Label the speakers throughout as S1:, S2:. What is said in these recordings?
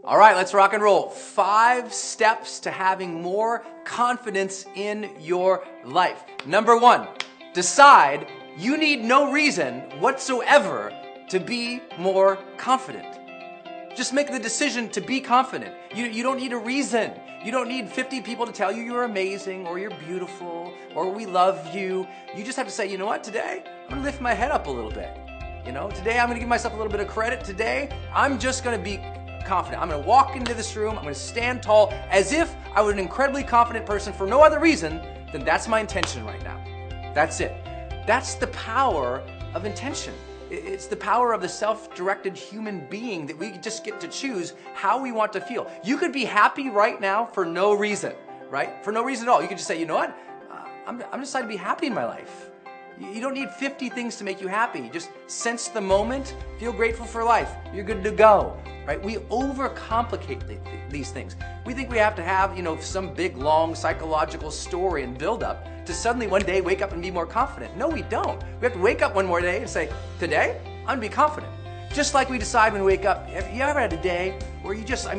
S1: All right, let's rock and roll. 5 steps to having more confidence in your life. Number 1, decide you need no reason whatsoever to be more confident. Just make the decision to be confident. You don't need a reason. You don't need 50 people to tell you you're amazing or you're beautiful or we love you. You just have to say, you know what, today I'm going to lift my head up a little bit. Today I'm going to give myself a little bit of credit. Today I'm just going to be confident. I'm going to walk into this room. I'm going to stand tall as if I were an incredibly confident person for no other reason than that's my intention right now. That's it. That's the power of intention. It's the power of the self-directed human being that we just get to choose how we want to feel. You could be happy right now for no reason, right? For no reason at all. You could just say, you know what? I'm deciding to be happy in my life. You don't need 50 things to make you happy. Just sense the moment, feel grateful for life. You're good to go, right? We overcomplicate these things. We think we have to have, some big, long psychological story and build up to suddenly one day wake up and be more confident. No, we don't. We have to wake up one more day and say, today, I'm gonna be confident. Just like we decide when we wake up. Have you ever had a day where you just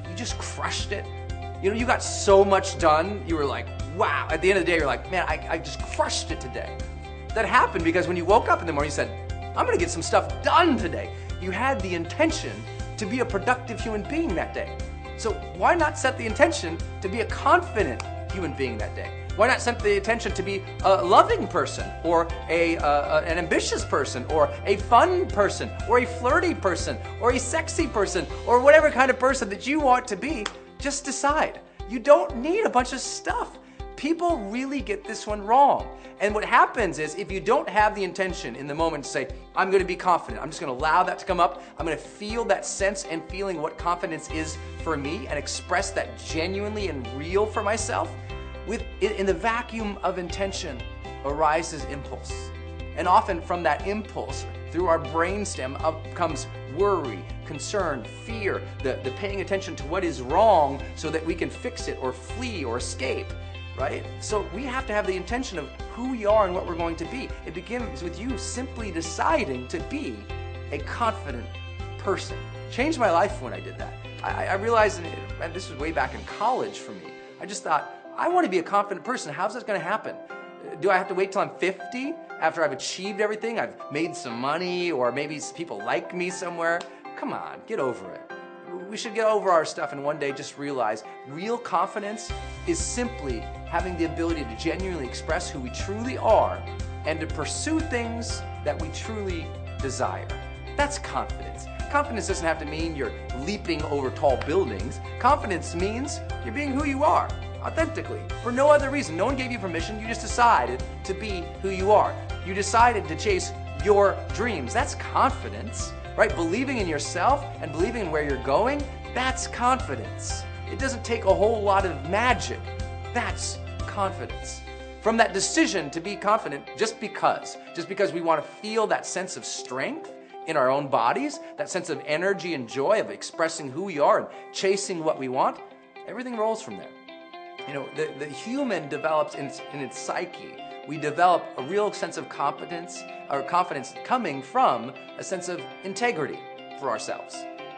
S1: crushed it? You got so much done, you were like, wow. At the end of the day, you're like, man, I just crushed it today. That happened because when you woke up in the morning, you said, I'm gonna get some stuff done today. You had the intention to be a productive human being that day. So why not set the intention to be a confident human being that day? Why not set the intention to be a loving person or an ambitious person or a fun person or a flirty person or a sexy person or whatever kind of person that you want to be? Just decide. You don't need a bunch of stuff. People really get this one wrong. And what happens is if you don't have the intention in the moment to say, I'm going to be confident, I'm just going to allow that to come up, I'm going to feel that sense and feeling what confidence is for me and express that genuinely and real for myself, in the vacuum of intention arises impulse. And often from that impulse, through our brainstem, up comes worry, concern, fear, the paying attention to what is wrong so that we can fix it or flee or escape. Right? So we have to have the intention of who we are and what we're going to be. It begins with you simply deciding to be a confident person. Changed my life when I did that. I realized, and this was way back in college for me, I just thought, I want to be a confident person. How's that going to happen? Do I have to wait till I'm 50 after I've achieved everything? I've made some money or maybe people like me somewhere? Come on, get over it. We should get over our stuff and one day just realize real confidence is simply having the ability to genuinely express who we truly are and to pursue things that we truly desire. That's confidence. Confidence doesn't have to mean you're leaping over tall buildings. Confidence means you're being who you are, authentically, for no other reason. No one gave you permission. You just decided to be who you are. You decided to chase your dreams. That's confidence. Right? Believing in yourself and believing in where you're going, that's confidence. It doesn't take a whole lot of magic. That's confidence. From that decision to be confident just because we want to feel that sense of strength in our own bodies, that sense of energy and joy of expressing who we are and chasing what we want, everything rolls from there. The human develops in its psyche. We develop a real sense of competence or confidence coming from a sense of integrity for ourselves.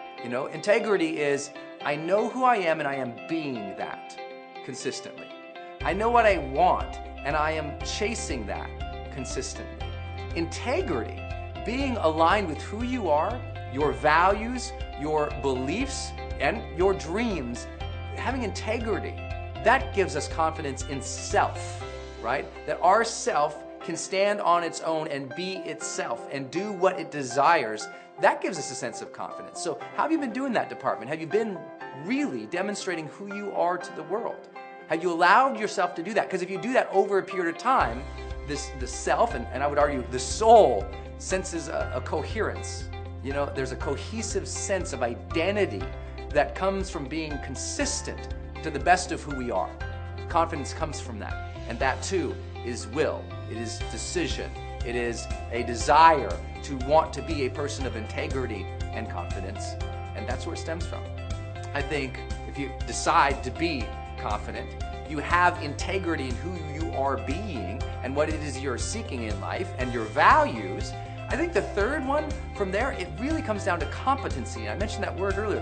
S1: Integrity is, I know who I am and I am being that consistently. I know what I want and I am chasing that consistently. Integrity, being aligned with who you are, your values, your beliefs, and your dreams, having integrity, that gives us confidence in self. Right? That our self can stand on its own and be itself and do what it desires. That gives us a sense of confidence. So how have you been doing that department? Have you been really demonstrating who you are to the world? Have you allowed yourself to do that? Because if you do that over a period of time, the self, and I would argue the soul, senses a coherence. There's a cohesive sense of identity that comes from being consistent to the best of who we are. Confidence comes from that. And that too is will. It is decision. It is a desire to want to be a person of integrity and confidence. And that's where it stems from. I think if you decide to be confident, you have integrity in who you are being and what it is you're seeking in life and your values. I think the third one from there, it really comes down to competency. I mentioned that word earlier.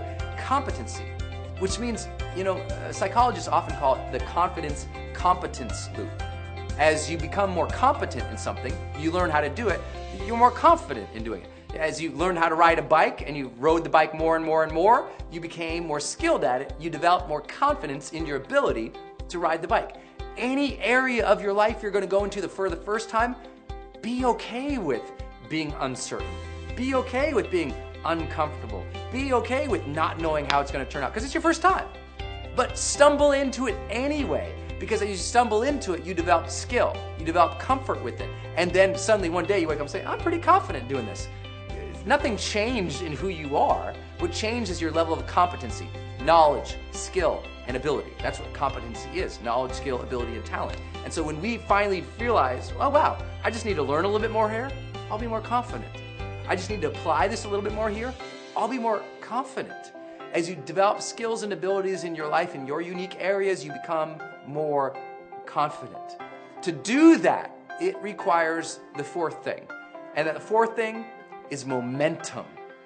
S1: competency, which means, psychologists often call it the confidence competence loop. As you become more competent in something, you learn how to do it, you're more confident in doing it. As you learn how to ride a bike and you rode the bike more and more and more, you became more skilled at it, you developed more confidence in your ability to ride the bike. Any area of your life you're going to go into for the first time, be okay with being uncertain. Be okay with being uncomfortable. Be okay with not knowing how it's going to turn out because it's your first time. But stumble into it anyway, because as you stumble into it, you develop skill, you develop comfort with it. And then suddenly one day you wake up and say, I'm pretty confident doing this. Nothing changed in who you are. What changed is your level of competency, knowledge, skill, and ability. That's what competency is: knowledge, skill, ability, and talent. And so when we finally realize, oh wow, I just need to learn a little bit more here, I'll be more confident. I just need to apply this a little bit more here, I'll be more confident. As you develop skills and abilities in your life, in your unique areas, you become more confident. To do that, it requires the fourth thing. And that the fourth thing is momentum.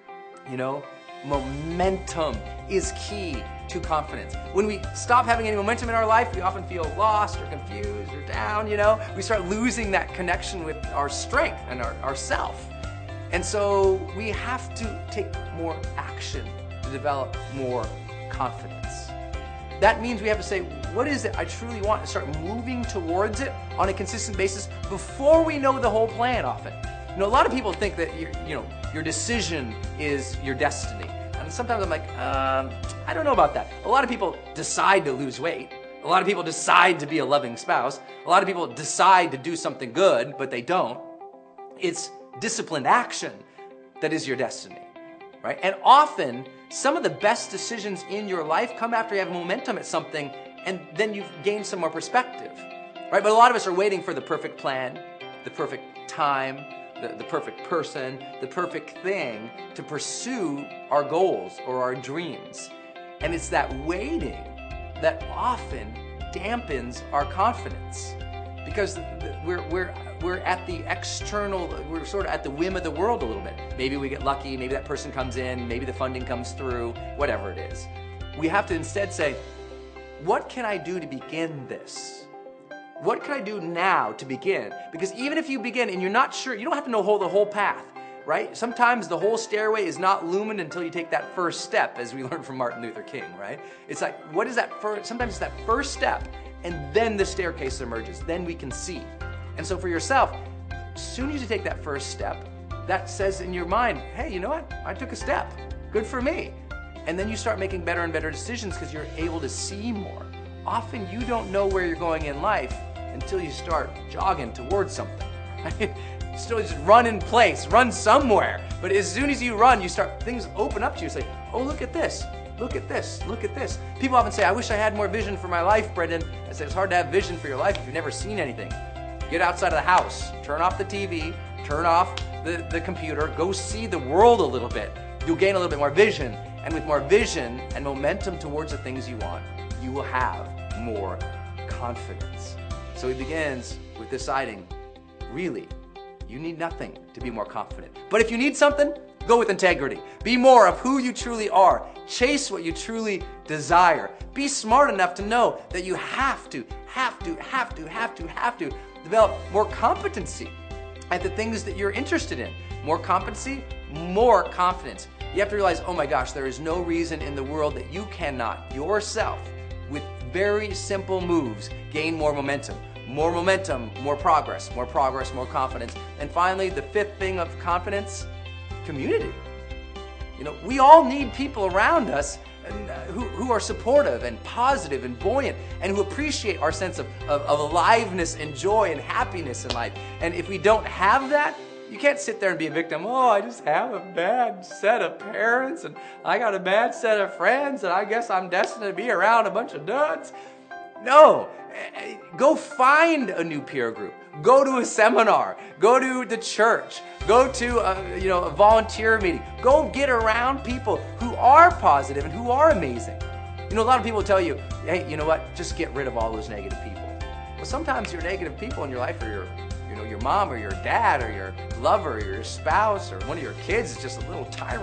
S1: Momentum is key to confidence. When we stop having any momentum in our life, we often feel lost or confused or down, We start losing that connection with our strength and our self. And so we have to take more action to develop more confidence. That means we have to say, what is it I truly want, and start moving towards it on a consistent basis before we know the whole plan often. A lot of people think that your decision is your destiny. And sometimes I'm like, I don't know about that. A lot of people decide to lose weight. A lot of people decide to be a loving spouse. A lot of people decide to do something good, but they don't. It's disciplined action that is your destiny, right? And often, some of the best decisions in your life come after you have momentum at something, and then you've gained some more perspective, right? But a lot of us are waiting for the perfect plan, the perfect time, the perfect person, the perfect thing to pursue our goals or our dreams. And it's that waiting that often dampens our confidence, because we're at the external, we're sort of at the whim of the world a little bit. Maybe we get lucky, maybe that person comes in, maybe the funding comes through, whatever it is. We have to instead say, what can I do to begin this? What can I do now to begin? Because even if you begin and you're not sure, you don't have to know the whole path, right? Sometimes the whole stairway is not illumined until you take that first step, as we learned from Martin Luther King, right? It's like, what is that first? Sometimes it's that first step, and then the staircase emerges. Then we can see. And so for yourself, as soon as you take that first step, that says in your mind, hey, you know what? I took a step. Good for me. And then you start making better and better decisions because you're able to see more. Often you don't know where you're going in life until you start jogging towards something. Right? You still just run in place, run somewhere. But as soon as you run, things open up to you. Say, oh, look at this. Look at this. Look at this. People often say, I wish I had more vision for my life, Brendan. I say, it's hard to have vision for your life if you've never seen anything. Get outside of the house. Turn off the TV. Turn off the computer. Go see the world a little bit. You'll gain a little bit more vision. And with more vision and momentum towards the things you want, you will have more confidence. So it begins with deciding, really, you need nothing to be more confident. But if you need something, go with integrity. Be more of who you truly are. Chase what you truly desire. Be smart enough to know that you have to develop more competency at the things that you're interested in. More competency, more confidence. You have to realize, oh my gosh, there is no reason in the world that you cannot yourself, with very simple moves, gain more momentum. More momentum, more progress, more confidence. And finally, the fifth thing of confidence, community. We all need people around us who are supportive and positive and buoyant and who appreciate our sense of aliveness and joy and happiness in life. And if we don't have that, you can't sit there and be a victim. Oh, I just have a bad set of parents and I got a bad set of friends and I guess I'm destined to be around a bunch of duds. No, go find a new peer group. Go to a seminar. Go to the church. Go to a volunteer meeting. Go get around people who are positive and who are amazing. A lot of people tell you, hey, you know what? Just get rid of all those negative people. Well, sometimes your negative people in your life are your mom or your dad or your lover or your spouse or one of your kids is just a little tyrant.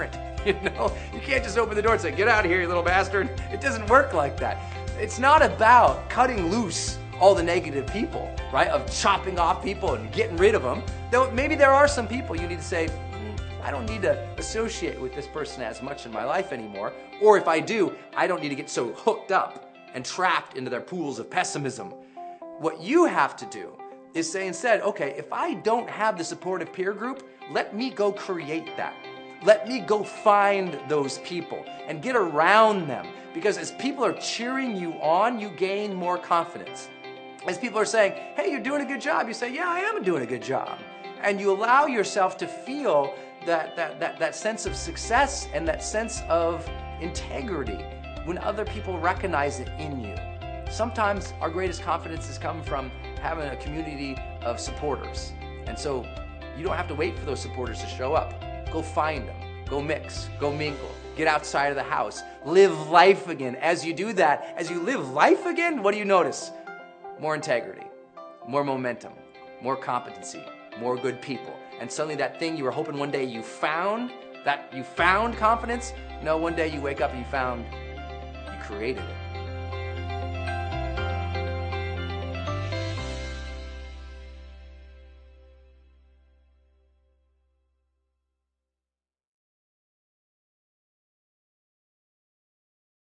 S1: You know, you can't just open the door and say, get out of here, you little bastard. It doesn't work like that. It's not about cutting loose all the negative people, right? Of chopping off people and getting rid of them. Though maybe there are some people you need to say, I don't need to associate with this person as much in my life anymore. Or if I do, I don't need to get so hooked up and trapped into their pools of pessimism. What you have to do is say instead, okay, if I don't have the supportive peer group, let me go create that. Let me go find those people and get around them. Because as people are cheering you on, you gain more confidence. As people are saying, hey, you're doing a good job, you say, yeah, I am doing a good job. And you allow yourself to feel that sense of success and that sense of integrity when other people recognize it in you. Sometimes our greatest confidence has come from having a community of supporters. And so you don't have to wait for those supporters to show up. Go find them, go mix, go mingle, get outside of the house, live life again. As you do that, as you live life again, what do you notice? More integrity, more momentum, more competency, more good people. And suddenly that thing you were hoping one day you found confidence, one day you wake up and you created it.